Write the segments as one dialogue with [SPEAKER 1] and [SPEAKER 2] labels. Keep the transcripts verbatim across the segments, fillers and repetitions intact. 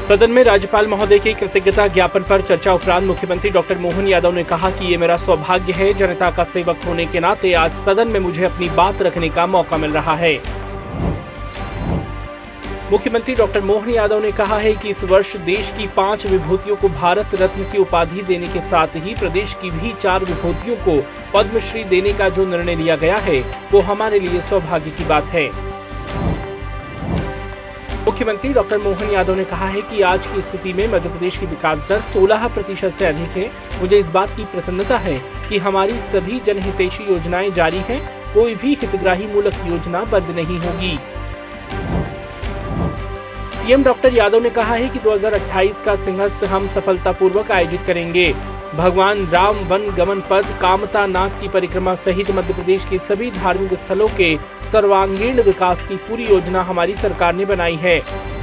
[SPEAKER 1] सदन में राज्यपाल महोदय के कृतज्ञता ज्ञापन पर चर्चा उपरांत मुख्यमंत्री डॉक्टर मोहन यादव ने कहा कि ये मेरा सौभाग्य है, जनता का सेवक होने के नाते आज सदन में मुझे अपनी बात रखने का मौका मिल रहा है। मुख्यमंत्री डॉक्टर मोहन यादव ने कहा है कि इस वर्ष देश की पांच विभूतियों को भारत रत्न की उपाधि देने के साथ ही प्रदेश की भी चार विभूतियों को पद्मश्री देने का जो निर्णय लिया गया है वो हमारे लिए सौभाग्य की बात है। मुख्यमंत्री डॉक्टर मोहन यादव ने कहा है कि आज की स्थिति में मध्य प्रदेश की विकास दर सोलह प्रतिशत से अधिक है। मुझे इस बात की प्रसन्नता है कि हमारी सभी जनहितैषी योजनाएं जारी हैं, कोई भी हितग्राही मूलक योजना बंद नहीं होगी। सीएम डॉक्टर यादव ने कहा है कि दो हज़ार अट्ठाईस का सिंहस्थ हम सफलतापूर्वक आयोजित करेंगे। भगवान राम वन गमन पथ, कामता नाथ की परिक्रमा सहित मध्य प्रदेश के सभी धार्मिक स्थलों के सर्वांगीण विकास की पूरी योजना हमारी सरकार ने बनाई है।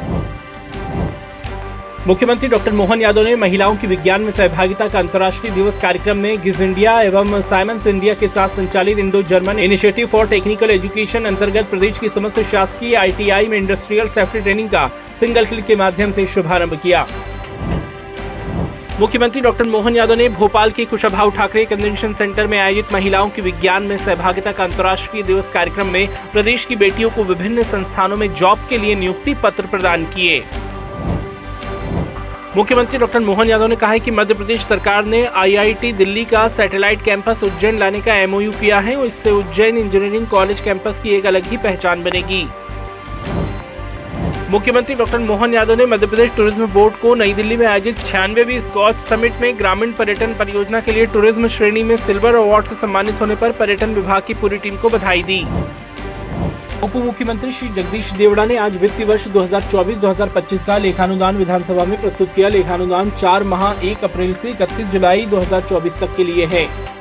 [SPEAKER 1] मुख्यमंत्री डॉक्टर मोहन यादव ने महिलाओं की विज्ञान में सहभागिता का अंतर्राष्ट्रीय दिवस कार्यक्रम में गिज इंडिया एवं साइमंस इंडिया के साथ संचालित Indo German initiative for technical education अंतर्गत प्रदेश की समस्त शासकीय आईटीआई में इंडस्ट्रियल सेफ्टी ट्रेनिंग का सिंगल क्लिक के माध्यम से शुभारंभ किया। मुख्यमंत्री डॉक्टर मोहन यादव ने भोपाल के कुशाभाऊ ठाकरे कन्वेंशन सेंटर में आयोजित महिलाओं की विज्ञान में सहभागिता का अंतर्राष्ट्रीय दिवस कार्यक्रम में प्रदेश की बेटियों को विभिन्न संस्थानों में जॉब के लिए नियुक्ति पत्र प्रदान किए। मुख्यमंत्री डॉक्टर मोहन यादव ने कहा है कि मध्य प्रदेश सरकार ने आईआईटी दिल्ली का सैटेलाइट कैंपस उज्जैन लाने का एमओयू किया है और इससे उज्जैन इंजीनियरिंग कॉलेज कैंपस की एक अलग ही पहचान बनेगी। मुख्यमंत्री डॉक्टर मोहन यादव ने मध्य प्रदेश टूरिज्म बोर्ड को नई दिल्ली में आयोजित छियानवेवीं स्कॉच समिट में ग्रामीण पर्यटन परियोजना के लिए टूरिज्म श्रेणी में सिल्वर अवार्ड से सम्मानित होने पर पर्यटन विभाग की पूरी टीम को बधाई दी। उप मुख्यमंत्री श्री जगदीश देवड़ा ने आज वित्तीय वर्ष दो हज़ार चौबीस दो हज़ार पच्चीस का लेखानुदान विधानसभा में प्रस्तुत किया। लेखानुदान चार माह एक अप्रैल से इकतीस जुलाई दो हज़ार चौबीस तक के लिए है।